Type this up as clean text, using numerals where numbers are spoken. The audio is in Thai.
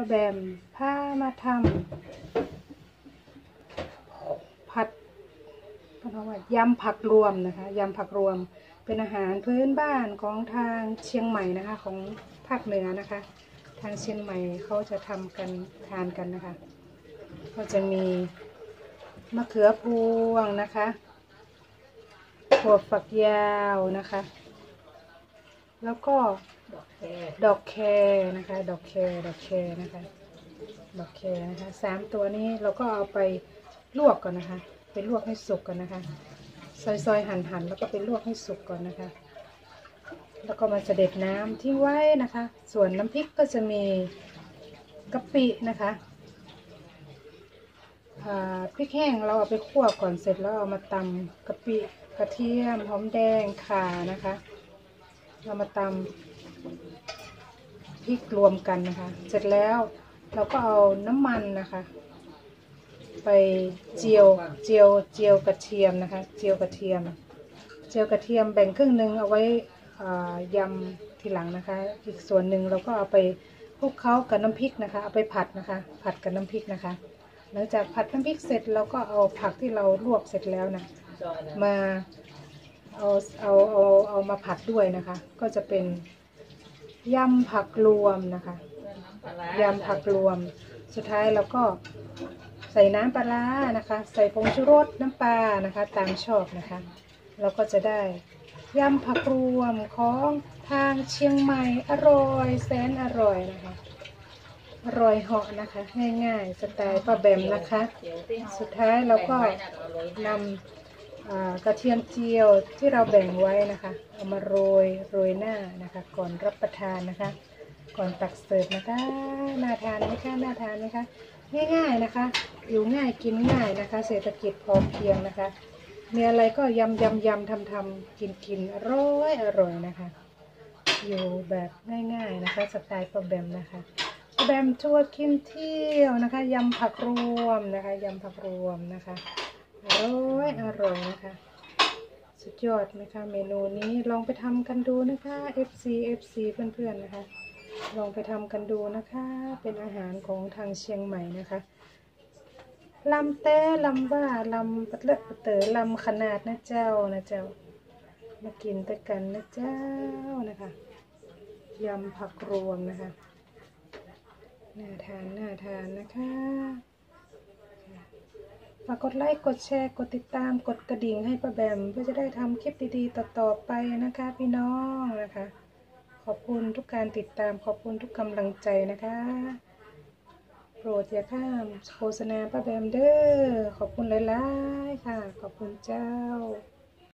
แบมพามาทำผัดยำผักรวมนะคะยำผักรวมเป็นอาหารพื้นบ้านของทางเชียงใหม่นะคะของภาคเหนือนะคะทางเชียงใหม่เขาจะทำกันทานกันนะคะก็จะมีมะเขือพวงนะคะถั่วฝักยาวนะคะแล้วก็ดอกแคนะคะดอกแคนะคะดอกแคนะคะ3 ตัวนี้เราก็เอาไปลวกก่อนนะคะไปลวกให้สุกก่อนนะคะซอยหั่นแล้วก็ไปลวกให้สุกก่อนนะคะแล้วก็มาเสด็จน้ำทิ้งไว้นะคะส่วนน้ำพริกก็จะมีกะปินะคะพริกแห้งเราเอาไปคั่วก่อนเสร็จแล้วเอามาตำกะปิกระเทียมหอมแดงข่านะคะเรามาตำพริกรวมกันนะคะเสร็จแล้วเราก็เอาน้ำมันนะคะไปเจียวกระเทียมนะคะเจียวกระเทียมแบ่งครึ่งหนึ่งเอาไว้ยำทีหลังนะคะอีกส่วนหนึ่งเราก็เอาไปคลุกเคล้ากับน้ำพริกนะคะเอาไปผัดนะคะผัดกับน้ำพริกนะคะหลังจากผัดน้ำพริกเสร็จเราก็เอาผักที่เราลวกเสร็จแล้วนะมาเอามาผัดด้วยนะคะก็จะเป็นยำผักรวมนะคะยำผักรวมสุดท้ายเราก็ใส่น้ำปลาร้านะคะใส่ผงชูรสน้ำปลานะคะตามชอบนะคะเราก็จะได้ยำผักรวมของทางเชียงใหม่อร่อยแสนอร่อยนะคะอร่อยเหาะนะคะง่ายๆสไตล์ป้าแบมนะคะสุดท้ายเราก็นำกระเทียมเจียวที่เราแบ่งไว้นะคะเอามาโรยหน้านะคะก่อนรับประทานนะคะก่อนตักเสิร์ฟนะคะน่าทานไหมคะน่าทานไหมคะง่ายๆนะคะอยู่ง่ายกินง่ายนะคะเศรษฐกิจพอเพียงนะคะมีอะไรก็ยำทำกินอร่อยนะคะอยู่แบบง่ายๆนะคะสไตล์ป้าแบมนะคะป้าแบมทัวร์กินเที่ยวนะคะยำผักรวมนะคะยำผักรวมนะคะอร่อยนะคะสุดยอดนะคะเมนูนี้ลองไปทำกันดูนะคะ FC เพื่อนๆนะคะลองไปทำกันดูนะคะเป็นอาหารของทางเชียงใหม่นะคะลำเต้ลำว่าลำปัดเล็ดปัดเต๋อลำขนาดนะเจ้ามากินแต่กันนะเจ้านะคะยำผักรวมนะคะน่าทานนะคะฝากกดไลค์กดแชร์กดติดตามกดกระดิ่งให้ป้าแบมเพื่อจะได้ทำคลิปดีๆต่อไปนะคะพี่น้องนะคะขอบคุณทุกการติดตามขอบคุณทุกกำลังใจนะคะโปรดอย่าข้ามโฆษณาป้าแบมเด้อขอบคุณหลายๆค่ะขอบคุณเจ้า